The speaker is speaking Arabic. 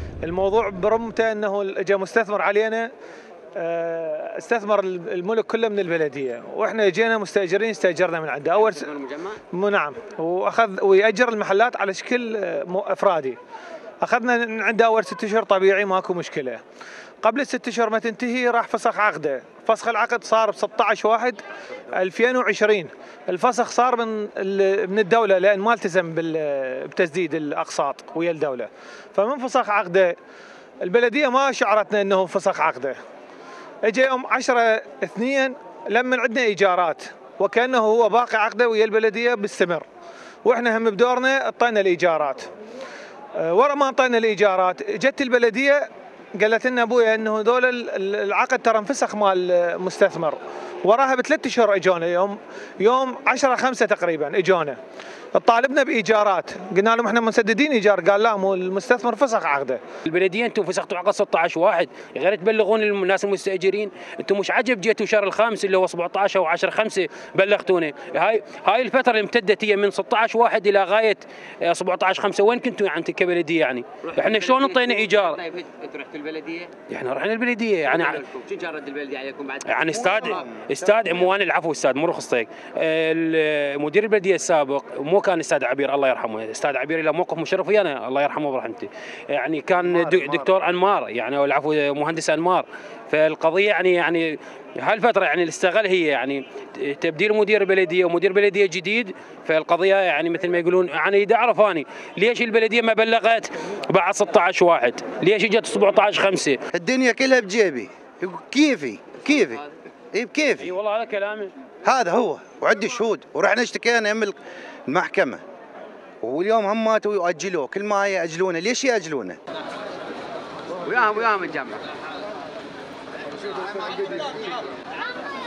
الموضوع برمته انه اجى مستثمر علينا، استثمر الملك كله من البلديه، واحنا جينا مستاجرين استاجرنا من عنده اول نعم، واخذ ويأجر المحلات على شكل افرادي. اخذنا من عنده اول 6 اشهر طبيعي ماكو مشكله. قبل ال6 اشهر ما تنتهي راح فسخ عقده، فسخ العقد صار ب 16/1/2020. الفسخ صار من الدوله لان ما التزم بتسديد الاقساط ويا الدوله، فمن فسخ عقده البلديه ما شعرتنا انه فسخ عقده. اجى يوم 10/2 لما عندنا ايجارات وكانه هو باقي عقده ويا البلديه بيستمر، واحنا هم بدورنا اعطينا الايجارات. ورا ما اعطينا الايجارات جت البلديه قالت لنا ابويا انه هذول العقد ترى انفسخ مال المستثمر. وراها ب3 اشهر اجونا يوم 10/5 تقريبا اجونا طالبنا بايجارات، قلنا لهم احنا مسددين ايجار، قال لا مو المستثمر فسخ عقده. البلديه انتم فسختوا عقد 16/1 غير تبلغون الناس المستاجرين، انتم مش عجب جيتوا شهر الخامس اللي هو 17 او 10/5 بلغتونا. هاي الفتره اللي امتدت هي من 16/1 الى غايه 17/5، وين كنتوا يعني كبلديه يعني؟ احنا شلون انطينا ايجار؟ طيب انتوا رحتوا البلديه؟ احنا رحنا البلديه يعني شو جرد البلديه عليكم بعد؟ يعني استاذ مواني، العفو استاذ مو رخص طيق. مدير البلديه السابق مو كان استاذ عبير الله يرحمه، استاذ عبير له موقف مشرف ويانا الله يرحمه برحمته، يعني كان دكتور انمار يعني العفو مهندس انمار. فالقضيه يعني هالفتره يعني اللي استغل هي يعني تبديل مدير بلديه ومدير بلديه جديد. فالقضيه يعني مثل ما يقولون يعني بدي اعرف اني ليش البلديه ما بلغت بعد 16/1؟ ليش اجت 17/5؟ الدنيا كلها بجيبي، كيفي اي بكيفي. اي والله هذا كلامي، هذا هو، وعندي شهود، ورحنا اشتكينا يم المحكمه، واليوم هم ماتوا ويأجلوه، كل ما يأجلونه، ليش يأجلونه؟ وياهم الجامعه.